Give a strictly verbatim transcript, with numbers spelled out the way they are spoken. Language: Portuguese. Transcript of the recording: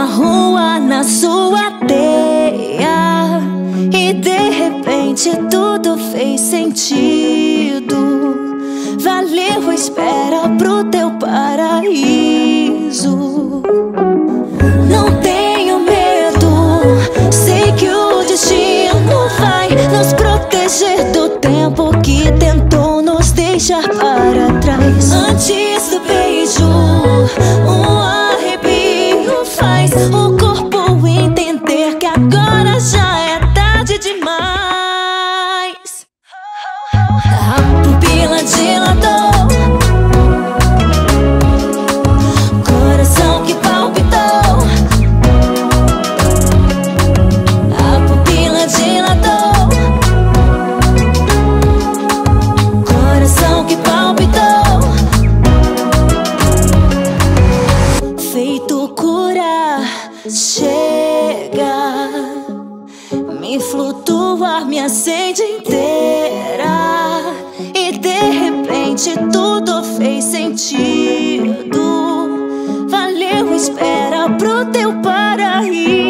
na rua, na sua teia, e de repente tudo fez sentido. Valeu a espera pro teu paraíso. Não tenho medo, sei que o destino vai nos proteger do tempo que tentou nos deixar para trás. Antes do beijo, um arrepio faz o corpo entender que agora já é tarde demais. A pupila dilatou, coração que palpitou. A pupila dilatou, coração que palpitou. Feito cura, chega, me flutua, me acende inteira, e de repente tudo fez sentido. Valeu a espera pro teu paraíso.